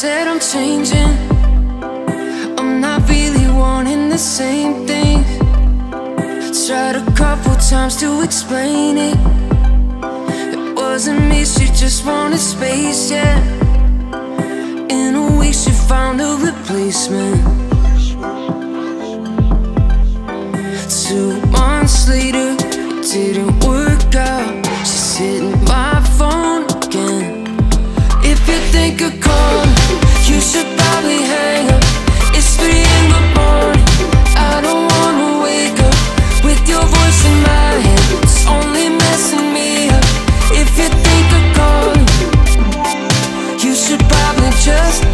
said I'm changing. I'm not really wanting the same thing. Tried a couple times to explain it. It wasn't me, she just wanted space, yeah. In a week she found a replacement. 2 months later, it didn't work out. She's hitting my phone again. If you think of calling, you should probably hang up. It's 3 in the morning, I don't wanna wake up with your voice in my head. It's only messing me up. If you think of calling, you should probably just